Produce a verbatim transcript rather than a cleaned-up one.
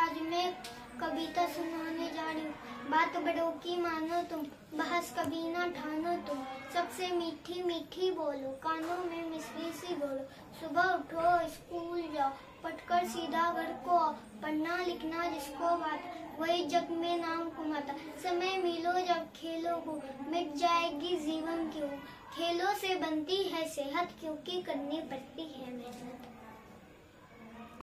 आज मैं कविता सुनाने जा रही हूँ। बात बड़ों की मानो तुम, बहस कभी ना ठानो तुम। सबसे मीठी मीठी बोलो, कानों में मिश्री सी बोलो। सुबह उठो स्कूल जाओ, पढ़कर सीधा घर को आओ। पढ़ना लिखना जिसको बात, वही जग में नाम कमाता। समय मिलो जब खेलों को, मिट जाएगी जीवन की वो। खेलों से बनती है सेहत, क्योंकि करनी पड़ती है मेहनत।